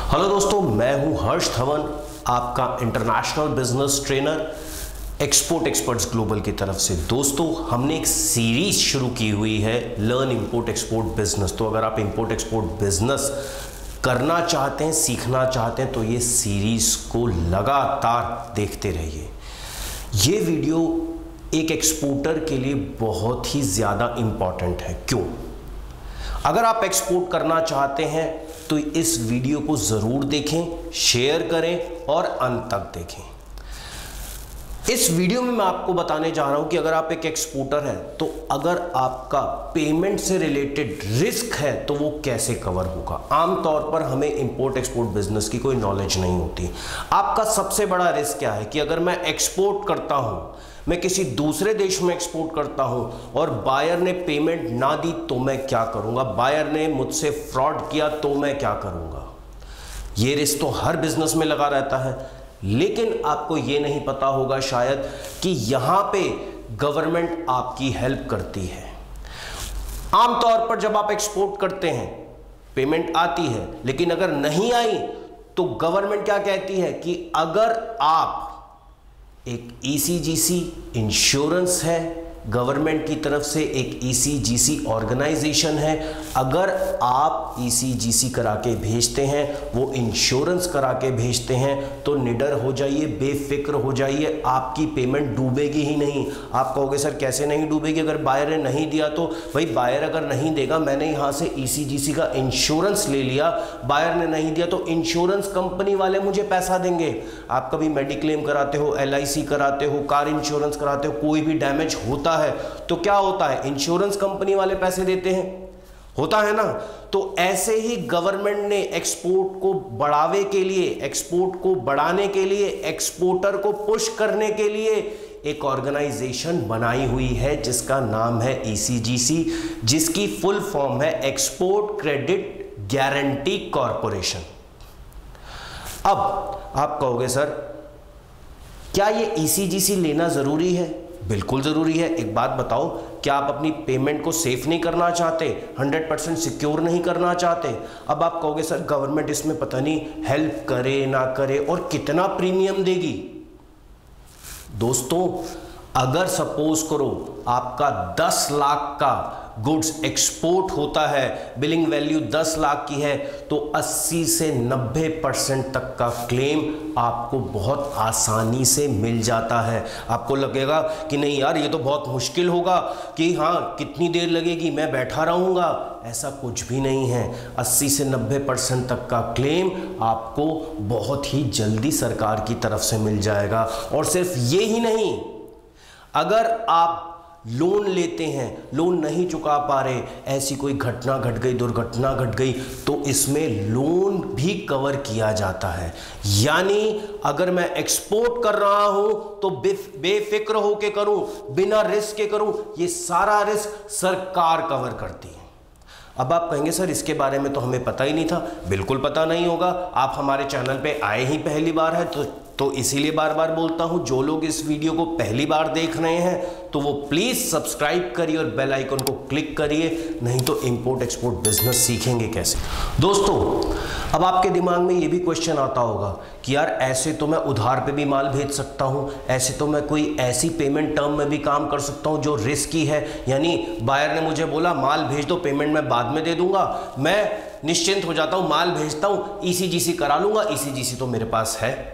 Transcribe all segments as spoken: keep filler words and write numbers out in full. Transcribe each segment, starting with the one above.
Hello दोस्तों, मैं हूं हर्ष धवन, आपका international business trainer export experts global की तरफ से। दोस्तों, हमने एक सीरीज शुरू की हुई है लर्न इंपोर्ट एक्सपोर्ट बिजनेस। तो अगर आप इंपोर्ट एक्सपोर्ट बिजनेस करना चाहते हैं, सीखना चाहते हैं, तो ये सीरीज को लगातार देखते रहिए। ये वीडियो एक एक्सपोर्टर के लिए बहुत ही ज़्यादा इम्पॉर्टेंट है। क्यों? अगर आप एक्सपोर्ट करना चाहते हैं तो इस वीडियो को ज़रूर देखें, शेयर करें और अंत तक देखें। इस वीडियो में मैं आपको बताने जा रहा हूं कि अगर आप एक एक्सपोर्टर हैं तो अगर आपका पेमेंट से रिलेटेड रिस्क है तो वो कैसे कवर होगा। आमतौर पर हमें इंपोर्ट एक्सपोर्ट बिजनेस की कोई नॉलेज नहीं होती। आपका सबसे बड़ा रिस्क क्या है कि अगर मैं एक्सपोर्ट करता हूं, मैं किसी दूसरे देश में एक्सपोर्ट करता हूं और बायर ने पेमेंट ना दी तो मैं क्या करूंगा, बायर ने मुझसे फ्रॉड किया तो मैं क्या करूंगा। ये रिस्क तो हर बिजनेस में लगा रहता है, लेकिन आपको ये नहीं पता होगा शायद कि यहां पे गवर्नमेंट आपकी हेल्प करती है। आमतौर पर जब आप एक्सपोर्ट करते हैं पेमेंट आती है, लेकिन अगर नहीं आई तो गवर्नमेंट क्या कहती है कि अगर आप एक ईसीजीसी इंश्योरेंस है, गवर्नमेंट की तरफ से एक ईसीजीसी ऑर्गेनाइजेशन है, अगर आप ईसीजीसी करा के भेजते हैं, वो इंश्योरेंस करा के भेजते हैं, तो निडर हो जाइए, बेफिक्र हो जाइए, आपकी पेमेंट डूबेगी ही नहीं। आप कहोगे सर कैसे नहीं डूबेगी, अगर बायर ने नहीं दिया तो? भाई बायर अगर नहीं देगा, मैंने यहाँ से ईसीजीसी का इंश्योरेंस ले लिया, बायर ने नहीं दिया तो इंश्योरेंस कंपनी वाले मुझे पैसा देंगे। आप कभी मेडिक्लेम कराते हो, एल आई सी कराते हो, कार इंश्योरेंस कराते हो, कोई भी डैमेज होता है तो क्या होता है, इंश्योरेंस कंपनी वाले पैसे देते हैं, होता है ना। तो ऐसे ही गवर्नमेंट ने एक्सपोर्ट को बढ़ावे के लिए, एक्सपोर्ट को बढ़ाने के लिए, एक्सपोर्टर को पुश करने के लिए एक ऑर्गेनाइजेशन बनाई हुई है जिसका नाम है ईसीजीसी, जिसकी फुल फॉर्म है एक्सपोर्ट क्रेडिट गारंटी कॉरपोरेशन। अब आप कहोगे सर क्या ये ईसीजीसी लेना जरूरी है? बिल्कुल ज़रूरी है। एक बात बताओ, क्या आप अपनी पेमेंट को सेफ नहीं करना चाहते, हंड्रेड परसेंट सिक्योर नहीं करना चाहते? अब आप कहोगे सर गवर्नमेंट इसमें पता नहीं हेल्प करे ना करे और कितना प्रीमियम देगी। दोस्तों, अगर सपोज करो आपका दस लाख का गुड्स एक्सपोर्ट होता है, बिलिंग वैल्यू दस लाख की है, तो अस्सी से नब्बे परसेंट तक का क्लेम आपको बहुत आसानी से मिल जाता है। आपको लगेगा कि नहीं यार ये तो बहुत मुश्किल होगा, कि हाँ कितनी देर लगेगी, मैं बैठा रहूँगा। ऐसा कुछ भी नहीं है। अस्सी से नब्बे परसेंट तक का क्लेम आपको बहुत ही जल्दी सरकार की तरफ से मिल जाएगा। और सिर्फ ये ही नहीं, अगर आप लोन लेते हैं, लोन नहीं चुका पा रहे, ऐसी कोई घटना घट गई, दुर्घटना घट गई, तो इसमें लोन भी कवर किया जाता है। यानी अगर मैं एक्सपोर्ट कर रहा हूं तो बेफिक्र होके करूं, बिना रिस्क के करूं, ये सारा रिस्क सरकार कवर करती है। अब आप कहेंगे सर इसके बारे में तो हमें पता ही नहीं था। बिल्कुल पता नहीं होगा, आप हमारे चैनल पे आए ही पहली बार है तो तो इसीलिए बार बार बोलता हूं, जो लोग इस वीडियो को पहली बार देख रहे हैं तो वो प्लीज़ सब्सक्राइब करिए और बेल आइकन को क्लिक करिए, नहीं तो इंपोर्ट एक्सपोर्ट बिजनेस सीखेंगे कैसे। दोस्तों, अब आपके दिमाग में ये भी क्वेश्चन आता होगा कि यार ऐसे तो मैं उधार पे भी माल भेज सकता हूं, ऐसे तो मैं कोई ऐसी पेमेंट टर्म में भी काम कर सकता हूं जो रिस्की है, यानी बायर ने मुझे बोला माल भेज दो, पेमेंट मैं बाद में दे दूंगा, मैं निश्चिंत हो जाता हूं, माल भेजता हूं, ईसीजीसी करा लूंगा, ईसीजीसी तो मेरे पास है।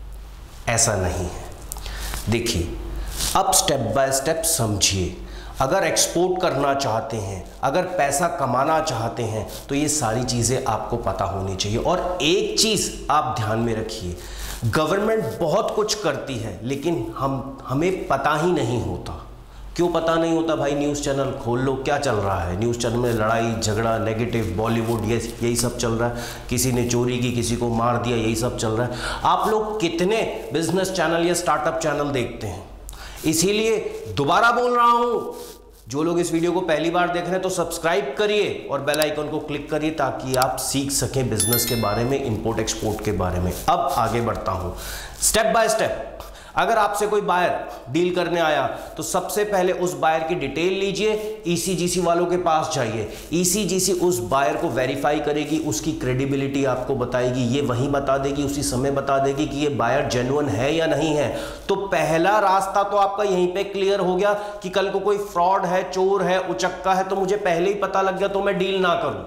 ऐसा नहीं है। देखिए, अब स्टेप बाय स्टेप समझिए। अगर एक्सपोर्ट करना चाहते हैं, अगर पैसा कमाना चाहते हैं, तो ये सारी चीज़ें आपको पता होनी चाहिए। और एक चीज़ आप ध्यान में रखिए, गवर्नमेंट बहुत कुछ करती है लेकिन हम हमें पता ही नहीं होता। क्यों पता नहीं होता? भाई न्यूज़ चैनल खोल लो, क्या चल रहा है न्यूज़ चैनल में? लड़ाई झगड़ा, नेगेटिव, बॉलीवुड, ये यही सब चल रहा है। किसी ने चोरी की, किसी को मार दिया, यही सब चल रहा है। आप लोग कितने बिजनेस चैनल या स्टार्टअप चैनल देखते हैं? इसीलिए दोबारा बोल रहा हूँ, जो लोग इस वीडियो को पहली बार देख रहे हैं तो सब्सक्राइब करिए और बेल आइकन को क्लिक करिए ताकि आप सीख सकें बिजनेस के बारे में, इंपोर्ट एक्सपोर्ट के बारे में। अब आगे बढ़ता हूँ स्टेप बाय स्टेप। अगर आपसे कोई बायर डील करने आया तो सबसे पहले उस बायर की डिटेल लीजिए, ईसीजीसी वालों के पास जाइए, ईसीजीसी उस बायर को वेरीफाई करेगी, उसकी क्रेडिबिलिटी आपको बताएगी, ये वहीं बता देगी, उसी समय बता देगी कि ये बायर जेन्युइन है या नहीं है। तो पहला रास्ता तो आपका यहीं पे क्लियर हो गया कि कल को कोई फ्रॉड है, चोर है, उचक्का है तो मुझे पहले ही पता लग गया तो मैं डील ना करूं।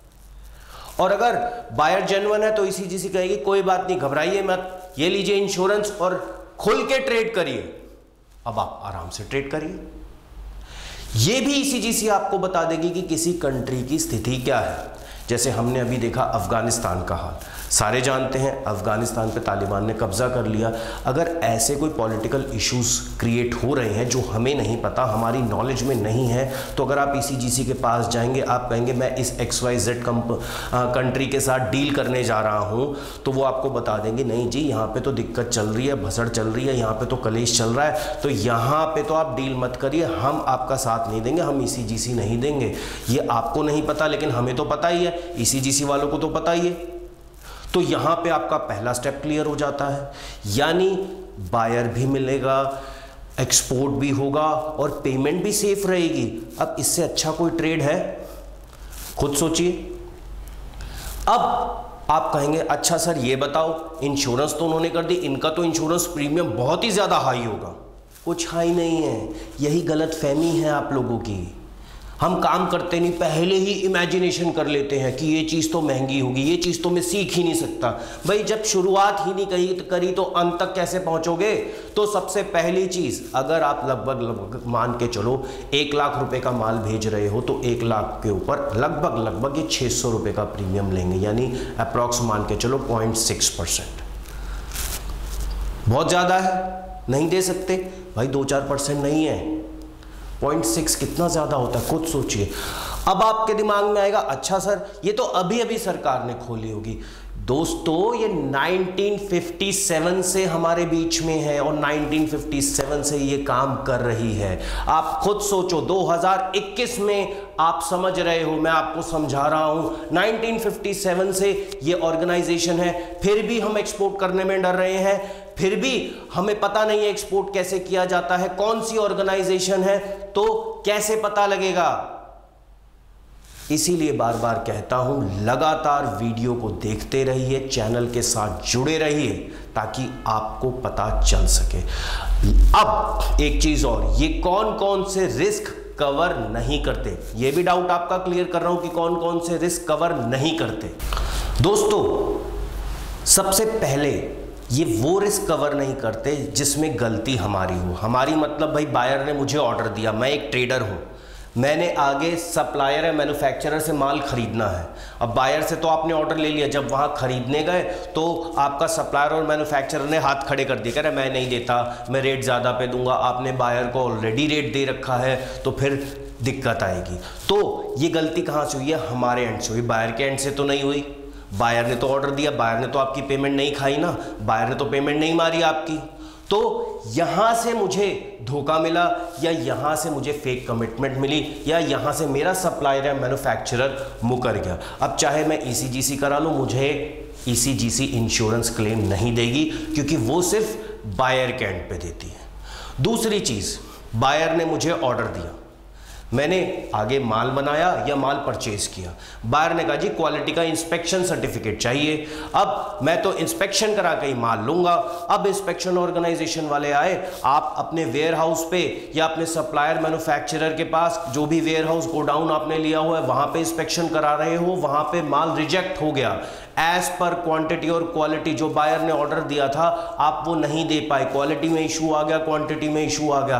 और अगर बायर जेन्युइन है तो ईसीजीसी कहेगी कोई बात नहीं, घबराइए मत, ये लीजिए इंश्योरेंस और खुल के ट्रेड करिए। अब आप आराम से ट्रेड करिए। यह भी ईसीजीसी आपको बता देगी कि किसी कंट्री की स्थिति क्या है। जैसे हमने अभी देखा अफगानिस्तान का हाल, सारे जानते हैं अफगानिस्तान पे तालिबान ने कब्जा कर लिया। अगर ऐसे कोई पॉलिटिकल इश्यूज क्रिएट हो रहे हैं जो हमें नहीं पता, हमारी नॉलेज में नहीं है, तो अगर आप ईसीजीसी के पास जाएंगे, आप कहेंगे मैं इस एक्स वाई जेड कंट्री के साथ डील करने जा रहा हूं, तो वो आपको बता देंगे नहीं जी यहाँ पे तो दिक्कत चल रही है, भसड़ चल रही है, यहाँ पे तो कलेश चल रहा है, तो यहाँ पे तो आप डील मत करिए, हम आपका साथ नहीं देंगे, हम ईसीजीसी नहीं देंगे। ये आपको नहीं पता लेकिन हमें तो पता ही है, ईसीजीसी वालों को तो पता ही है। तो यहां पे आपका पहला स्टेप क्लियर हो जाता है, यानी बायर भी मिलेगा, एक्सपोर्ट भी होगा और पेमेंट भी सेफ रहेगी। अब इससे अच्छा कोई ट्रेड है? खुद सोचिए। अब आप कहेंगे अच्छा सर ये बताओ, इंश्योरेंस तो उन्होंने कर दी, इनका तो इंश्योरेंस प्रीमियम बहुत ही ज्यादा हाई होगा। कुछ हाई नहीं है, यही गलत फहमी है आप लोगों की। हम काम करते नहीं, पहले ही इमेजिनेशन कर लेते हैं कि ये चीज़ तो महंगी होगी, ये चीज़ तो मैं सीख ही नहीं सकता। भाई जब शुरुआत ही नहीं करी करी तो अंत तक कैसे पहुंचोगे? तो सबसे पहली चीज़, अगर आप लगभग लगभग मान के चलो एक लाख रुपए का माल भेज रहे हो तो एक लाख के ऊपर लगभग लगभग ये छः सौ रुपये का प्रीमियम लेंगे, यानी अप्रॉक्स मान के चलो पॉइंट सिक्स परसेंट। बहुत ज़्यादा है, नहीं दे सकते भाई, दो चार परसेंट नहीं है, पॉइंट सिक्स कितना ज्यादा होता है खुद सोचिए। अब आपके दिमाग में आएगा अच्छा सर ये तो अभी अभी सरकार ने खोली होगी। दोस्तों ये नाइनटीन फिफ्टी सेवन से हमारे बीच में है और नाइनटीन फिफ्टी सेवन से ये काम कर रही है। आप खुद सोचो दो हज़ार इक्कीस में आप समझ रहे हो, मैं आपको समझा रहा हूं, नाइनटीन फिफ्टी सेवन से ये ऑर्गेनाइजेशन है, फिर भी हम एक्सपोर्ट करने में डर रहे हैं, फिर भी हमें पता नहीं है एक्सपोर्ट कैसे किया जाता है, कौन सी ऑर्गेनाइजेशन है, तो कैसे पता लगेगा? इसीलिए बार बार कहता हूं लगातार वीडियो को देखते रहिए, चैनल के साथ जुड़े रहिए ताकि आपको पता चल सके। अब एक चीज और, ये कौन कौन से रिस्क कवर नहीं करते, ये भी डाउट आपका क्लियर कर रहा हूं कि कौन कौन से रिस्क कवर नहीं करते। दोस्तों सबसे पहले ये वो रिस्क कवर नहीं करते जिसमें गलती हमारी हो। हमारी मतलब भाई बायर ने मुझे ऑर्डर दिया, मैं एक ट्रेडर हूं, मैंने आगे सप्लायर है मैन्युफैक्चरर से माल खरीदना है। अब बायर से तो आपने ऑर्डर ले लिया, जब वहाँ खरीदने गए तो आपका सप्लायर और मैन्युफैक्चरर ने हाथ खड़े कर दिए, कह रहे मैं नहीं देता, मैं रेट ज़्यादा पे दूंगा। आपने बायर को ऑलरेडी रेट दे रखा है तो फिर दिक्कत आएगी। तो ये गलती कहाँ से हुई है? हमारे एंड से हुई, बायर के एंड से तो नहीं हुई। बायर ने तो ऑर्डर दिया, बायर ने तो आपकी पेमेंट नहीं खाई ना, बायर ने तो पेमेंट नहीं मारी आपकी। तो यहां से मुझे धोखा मिला या यहां से मुझे फेक कमिटमेंट मिली या यहां से मेरा सप्लायर या मैन्युफैक्चरर मुकर गया। अब चाहे मैं ईसीजीसी करा लूं, मुझे ईसीजीसी इंश्योरेंस क्लेम नहीं देगी क्योंकि वो सिर्फ बायर के एंड पे देती है। दूसरी चीज, बायर ने मुझे ऑर्डर दिया, मैंने आगे माल बनाया या माल परचेज किया, बायर ने कहा जी क्वालिटी का इंस्पेक्शन सर्टिफिकेट चाहिए। अब मैं तो इंस्पेक्शन करा के ही माल लूंगा। अब इंस्पेक्शन ऑर्गेनाइजेशन वाले आए, आप अपने वेयर हाउस पे या अपने सप्लायर मैन्युफैक्चरर के पास जो भी वेयर हाउस गोडाउन आपने लिया हुआ है वहां पे इंस्पेक्शन करा रहे हो, वहां पे माल रिजेक्ट हो गया, एज पर क्वांटिटी और क्वालिटी जो बायर ने ऑर्डर दिया था आप वो नहीं दे पाए, क्वालिटी में इशू आ गया, क्वांटिटी में इशू आ गया,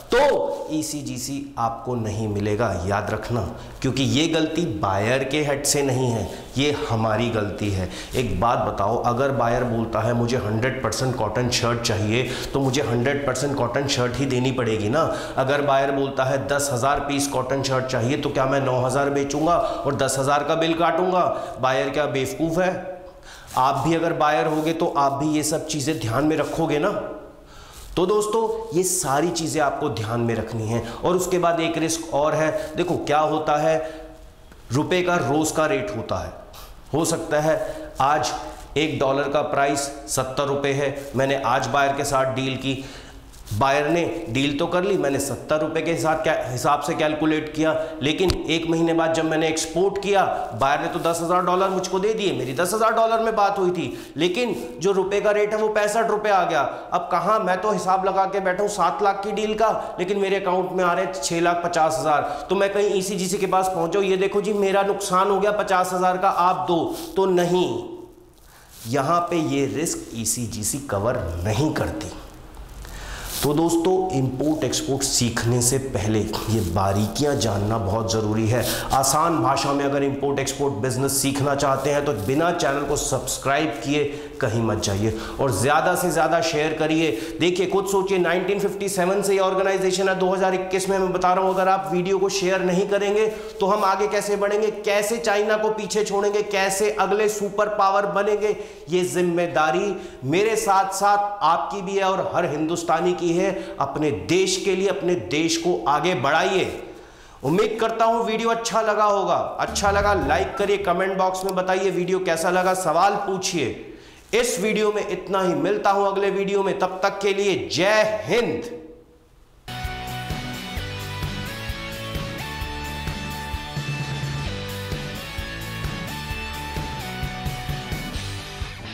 तो ईसीजीसी आपको नहीं मिलेगा। याद रखना, क्योंकि ये गलती बायर के हेड से नहीं है, ये हमारी गलती है। एक बात बताओ, अगर बायर बोलता है मुझे हंड्रेड परसेंट कॉटन शर्ट चाहिए तो मुझे हंड्रेड परसेंट कॉटन शर्ट ही देनी पड़ेगी ना। अगर बायर बोलता है दस हज़ार पीस कॉटन शर्ट चाहिए तो क्या मैं नौ हज़ार बेचूंगा और दस हज़ार का बिल काटूंगा? बायर क्या बेवकूफ़ है? आप भी अगर बायर होगे तो आप भी ये सब चीज़ें ध्यान में रखोगे ना। तो दोस्तों ये सारी चीज़ें आपको ध्यान में रखनी है। और उसके बाद एक रिस्क और है, देखो क्या होता है, रुपए का रोज का रेट होता है। हो सकता है आज एक डॉलर का प्राइस सत्तर रुपये है। मैंने आज बायर के साथ डील की, बायर ने डील तो कर ली, मैंने सत्तर रुपये के हिसाब क्या हिसाब से कैलकुलेट किया, लेकिन एक महीने बाद जब मैंने एक्सपोर्ट किया, बायर ने तो दस हज़ार डॉलर मुझको दे दिए, मेरी दस हज़ार डॉलर में बात हुई थी, लेकिन जो रुपए का रेट है वो पैंसठ रुपये आ गया। अब कहाँ, मैं तो हिसाब लगा के बैठा हूँ सात लाख की डील का, लेकिन मेरे अकाउंट में आ रहे हैं छः लाख पचास हज़ार। तो मैं कहीं ई सी जी सी के पास पहुँच जाऊँ, ये देखो जी मेरा नुकसान हो गया पचास हज़ार का, आप दो, तो नहीं, यहाँ पे ये रिस्क ई सी जी सी कवर नहीं करती। तो दोस्तों, इंपोर्ट एक्सपोर्ट सीखने से पहले ये बारीकियां जानना बहुत ज़रूरी है। आसान भाषा में अगर इंपोर्ट एक्सपोर्ट बिजनेस सीखना चाहते हैं तो बिना चैनल को सब्सक्राइब किए कहीं मत जाइए और ज़्यादा से ज़्यादा शेयर करिए। देखिए, खुद सोचिए, नाइनटीन फिफ्टी सेवन से ये ऑर्गेनाइजेशन है, दो हज़ार इक्कीस में मैं बता रहा हूँ, अगर आप वीडियो को शेयर नहीं करेंगे तो हम आगे कैसे बढ़ेंगे, कैसे चाइना को पीछे छोड़ेंगे, कैसे अगले सुपर पावर बनेंगे। ये जिम्मेदारी मेरे साथ साथ आपकी भी है और हर हिंदुस्तानी की है। अपने देश के लिए अपने देश को आगे बढ़ाइए। उम्मीद करता हूं वीडियो अच्छा लगा होगा। अच्छा लगा लाइक करिए, कमेंट बॉक्स में बताइए वीडियो कैसा लगा, सवाल पूछिए। इस वीडियो में इतना ही, मिलता हूं अगले वीडियो में, तब तक के लिए जय हिंद।